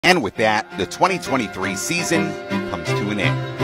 And with that, the 2023 season comes to an end.